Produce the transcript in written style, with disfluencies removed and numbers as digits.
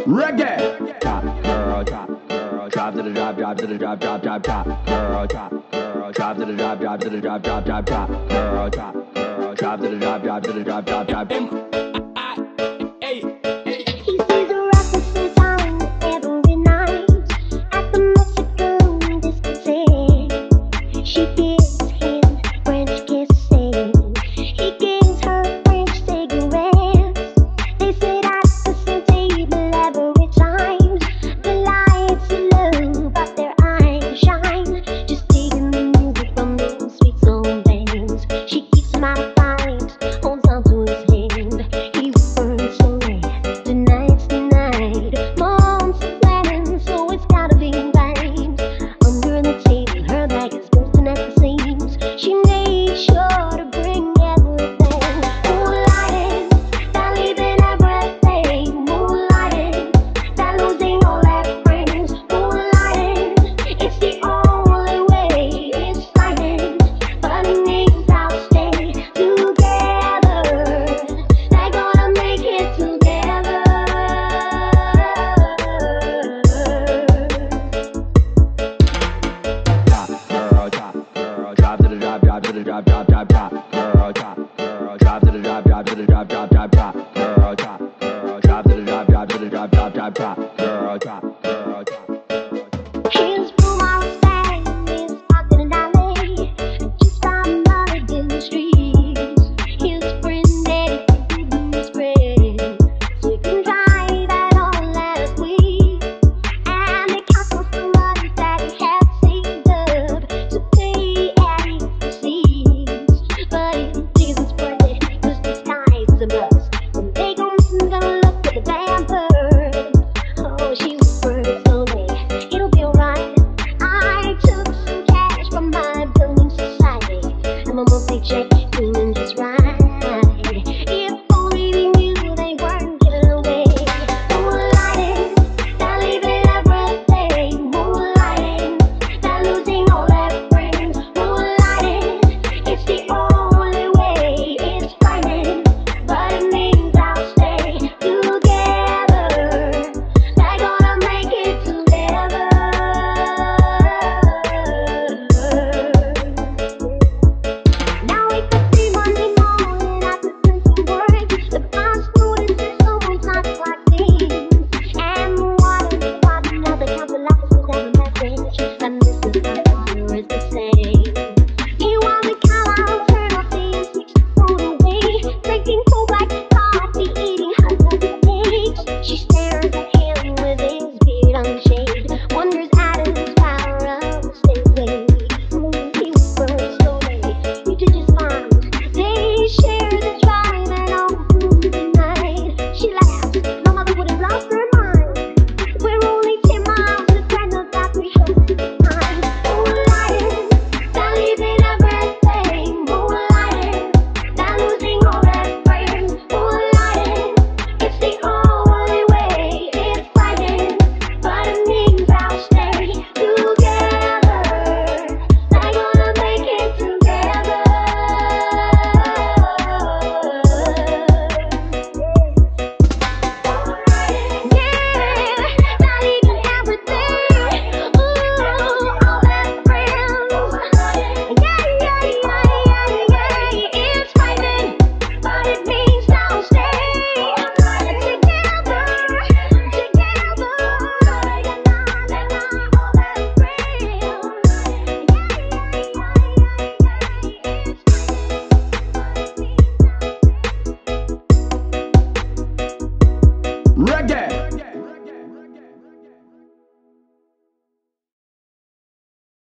Reggae. Drop, girl, drop, girl, drop to the drop, drop to the drop, drop, drop, drop. Girl, drop, girl, drop to the drop, drop to the drop, drop, drop, drop. Girl, drop, girl, drop to the drop, drop to the drop, drop, drop. Drop, drop, drop, drop, girl, drop, girl, drop to the drop, drop to the drop, drop, drop, drop, girl, drop, girl, drop to the drop, drop to the drop, drop, drop, drop.